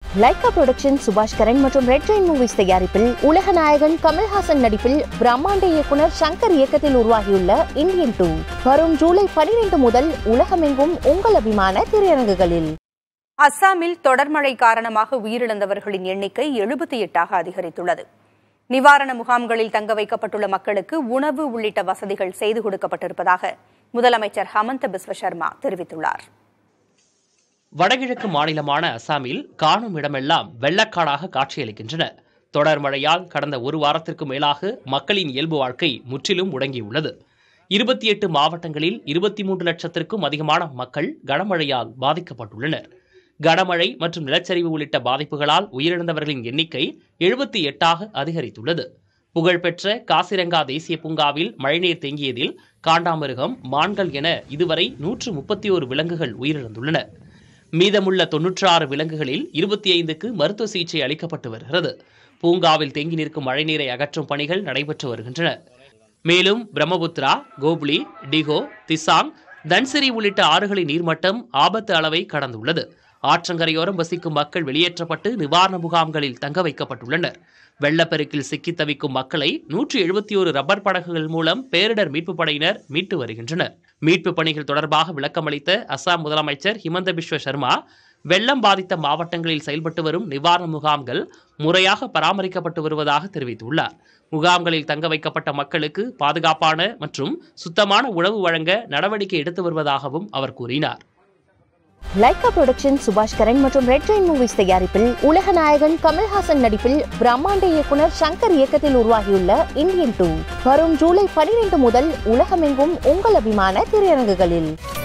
Lyca production சுபாஷ் கரன் மற்றும் red Jain movies தயாரிப்பில் உலக நாயகன் கமல்ஹாசன் நடிப்பில் பிரம்மாண்ட இயக்குனர் சங்கர் இயக்கத்தில் உருவாகியுள்ள இந்தியன் 2 வரும் ஜூலை 12 முதல் உலகமெங்கும் உங்கள் அபிமான திரையரங்குகளில். அஸ்ஸாமில் தொடர் மழை காரணமாக உயிரிழந்தவர்களின் எண்ணிக்கை 78ஆக அதிகரித்துள்ளது. நிவாரண முகாம்களில் தங்க வைக்கப்பட்டுள்ள மக்களுக்கு உணவு உள்ளிட்ட வசதிகள் செய்து கொடுக்கப்பட்டிருப்பதாக முதலமைச்சர் ஹமந்த பிஸ்வ சர்மா தெரிவித்துள்ளார். வடகிழக்கு மாநிலமான அசாமில் காணும் இடமெல்லாம் வெள்ளக்காடாக காட்சியளிக்கின்றன. தொடர் மழையால் கடந்த ஒரு வாரத்திற்கு மேலாக மக்களின் இயல்பு வாழ்க்கை முற்றிலும் முடங்கியுள்ளது. 28 மாவட்டங்களில் 23 லட்சத்திற்கும் அதிகமான மக்கள் கனமழையால் பாதிக்கப்பட்டுள்ளனர். கனமழை மற்றும் நிலச்சரிவு உள்ளிட்ட பாதிப்புகளால் உயிரிழந்தவர்களின் எண்ணிக்கை 78ஆக அதிகரித்துள்ளது. புகழ்பெற்ற காசிரங்கா தேசிய பூங்காவில் மழைநீர் தேங்கியதில் காண்டாமிருகம், மான்கள் என இதுவரை 131 விலங்குகள் உயிரிழந்துள்ளன. மீதமுள்ள 96 விலங்குகளில் 25க்கு மருத்துவ சிகிச்சை அளிக்கப்பட்டு வருகிறது. பூங்காவில் தேங்கி நிற்கும் மழைநீரை அகற்றும் பணிகள் நடைபெற்று வருகின்றன. மேலும் பிரம்மபுத்திரா, கோப்லி, டிகோ, திசாங், தன்சிரி உள்ளிட்ட ஆறுகளின் நீர்மட்டம் ஆபத்து அளவை கடந்துள்ளது. ஆற்றங்கரையோரம் வசிக்கும் மக்கள் வெளியேற்றப்பட்டு நிவாரண முகாம்களில் தங்க வைக்கப்பட்டுள்ளனர். வெள்ளப்பெருக்கில் சிக்கி தவிக்கும் மக்களை 171 ரப்பர் படகுகள் மூலம் பேரிடர் மீட்புப் படையினர் மீட்டு வருகின்றனர். மீட்புப் பணிகள் தொடர்பாக விளக்கமளித்த அசாம் முதலமைச்சர் ஹிமந்த பிஸ்வ சர்மா, வெள்ளம் பாதித்த மாவட்டங்களில் செயல்பட்டு வரும் நிவாரண முகாம்கள் முறையாக பராமரிக்கப்பட்டு வருவதாக தெரிவித்துள்ளார். முகாம்களில் தங்க வைக்கப்பட்ட மக்களுக்கு பாதுகாப்பான மற்றும் சுத்தமான உணவு வழங்க நடவடிக்கை எடுத்து வருவதாகவும் அவர் கூறினார். லைகா புரொடக்ஷன் சுபாஷ் கரன் மற்றும் ரெட் ஜெயின் மூவிஸ் தயாரிப்பில் உலக நாயகன் கமல்ஹாசன் நடிப்பில் பிரம்மாண்ட இயக்குனர் சங்கர் இயக்கத்தில் உருவாகியுள்ள இந்தியன் 2 வரும் ஜூலை 12 முதல் உலகமெங்கும் உங்கள் அபிமான திரையரங்குகளில்.